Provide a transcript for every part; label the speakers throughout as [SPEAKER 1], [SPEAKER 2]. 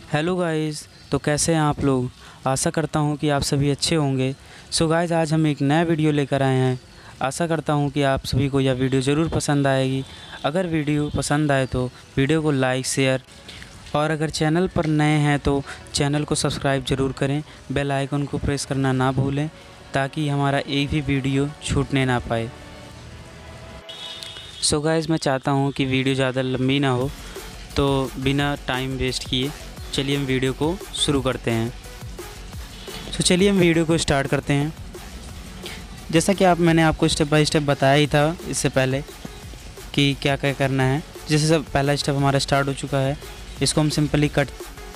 [SPEAKER 1] Hello guys, तो कैसे हैं आप लोग। आशा करता हूं कि आप सभी अच्छे होंगे। सो गाइस, आज हम एक नया वीडियो लेकर आए हैं। आशा करता हूं कि आप सभी को यह वीडियो ज़रूर पसंद आएगी। अगर वीडियो पसंद आए तो वीडियो को लाइक शेयर और अगर चैनल पर नए हैं तो चैनल को सब्सक्राइब ज़रूर करें। बेल आइकन को प्रेस करना ना भूलें ताकि हमारा एक भी वीडियो छूटने ना पाए। सो गाइस, मैं चाहता हूँ कि वीडियो ज़्यादा लंबी ना हो, तो बिना टाइम वेस्ट किए चलिए हम वीडियो को शुरू करते हैं। तो चलिए हम वीडियो को स्टार्ट करते हैं। जैसा कि मैंने आपको स्टेप बाय स्टेप बताया ही था इससे पहले कि क्या क्या करना है। जैसे सब पहला स्टेप हमारा स्टार्ट हो चुका है। इसको हम सिंपली कट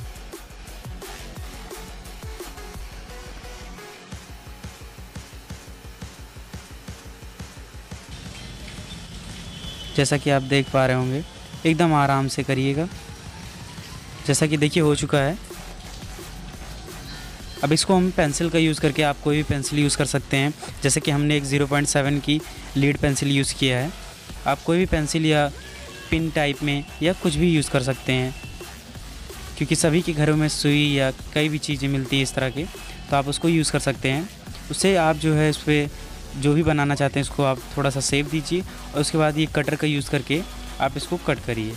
[SPEAKER 1] जैसा कि आप देख पा रहे होंगे, एकदम आराम से करिएगा। जैसा कि देखिए हो चुका है। अब इसको हम पेंसिल का यूज़ करके, आप कोई भी पेंसिल यूज़ कर सकते हैं। जैसे कि हमने एक 0.7 की लीड पेंसिल यूज़ किया है। आप कोई भी पेंसिल या पिन टाइप में या कुछ भी यूज़ कर सकते हैं, क्योंकि सभी के घरों में सुई या कई भी चीज़ें मिलती है इस तरह की, तो आप उसको यूज़ कर सकते हैं। उससे आप जो है इस पर जो भी बनाना चाहते हैं इसको आप थोड़ा सा सेव दीजिए और उसके बाद ये कटर का यूज़ करके आप इसको कट करिए।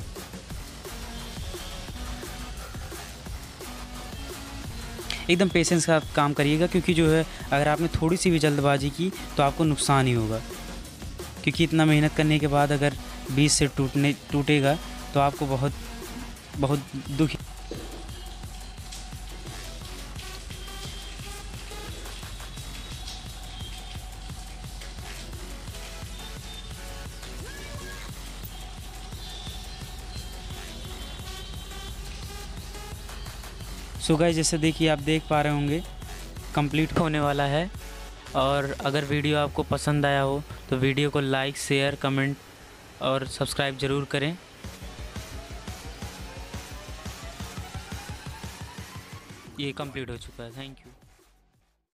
[SPEAKER 1] एकदम पेशेंस का काम करिएगा, क्योंकि जो है अगर आपने थोड़ी सी भी जल्दबाजी की तो आपको नुकसान ही होगा। क्योंकि इतना मेहनत करने के बाद अगर बीच से टूटेगा तो आपको बहुत बहुत दुख। सो गाइस, जैसे देखिए आप देख पा रहे होंगे कंप्लीट होने वाला है। और अगर वीडियो आपको पसंद आया हो तो वीडियो को लाइक शेयर कमेंट और सब्सक्राइब ज़रूर करें। ये कंप्लीट हो चुका है। Thank you.